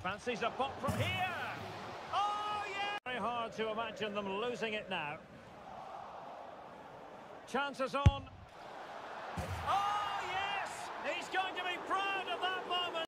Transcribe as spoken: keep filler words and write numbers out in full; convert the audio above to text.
Fancies a pop from here. Oh, yeah! Very hard to imagine them losing it now. Chances on.